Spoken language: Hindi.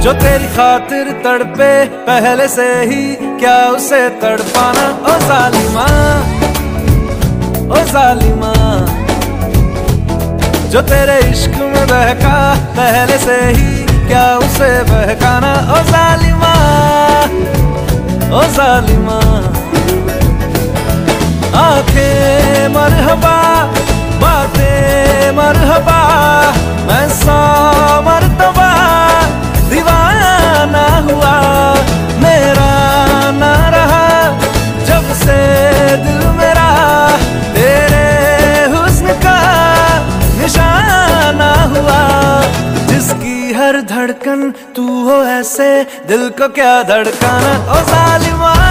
जो तेरी खातिर तड़पे पहले से ही, क्या उसे तड़पाना। ओ जालिमा, ओ जालिमा, जो तेरे इश्क में बहका पहले से ही, क्या उसे बहकाना। ओ जालिमा, ओ जालिमा, आंखें मरहबा, बातें मरहबा, मैं 100 मरतबा दीवाना हुआ। मेरा ना रहा जब से दिल मेरा, तेरे हुस्न का निशाना हुआ। जिसकी हर धड़कन तू हो ऐसे, दिल को क्या धड़काना। ओ जालिमा,